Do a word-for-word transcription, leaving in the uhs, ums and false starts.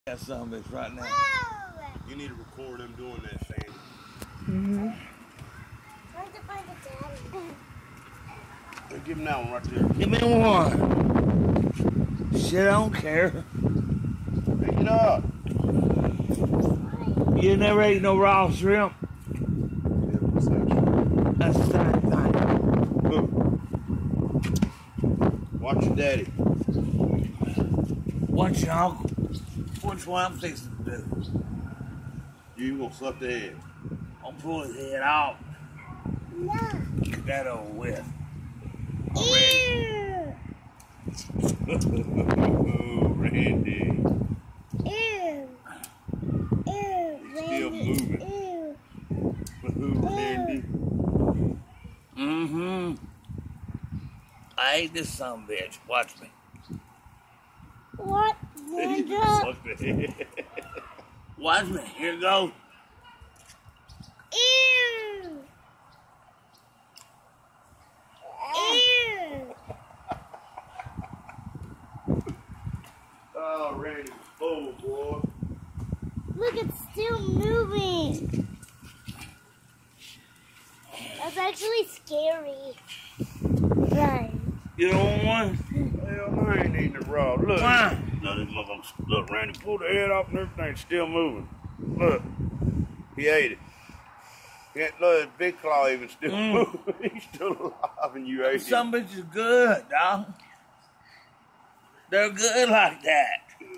Got some of this right now. You need to record them doing that, Sandy. Mm-hmm. Trying to find a daddy. Hey, give him that one right there. Give me one. Shit, I don't care. Pick it up. You never ate no raw shrimp? Yeah, what's that? That's the same thing. Watch your daddy. Watch your uncle. Which one I'm fixing to do? You gonna suck the head. I'll pull his head off. No. Get that over with. Ew. Oh, Randy. Ew. Ew. He's still moving. Ew. Ooh, Randy. Mm-hmm. I ate this son of a bitch. Watch me. What? He Linda? sucked the head. Watch me. Here it goes. Ew. Ew. Oh, Randy's full, boy. Look, it's still moving. That's actually scary. Right. You don't want one? Hell, I ain't eating it raw. Look. Why? Look, this motherfucker. Look, Randy pulled the head off and everything's still moving. Look. He ate it. He ain't, look, his big claw even still Mm. moving. He's still alive and you ate it. Some bitches good, dog. They're good like that.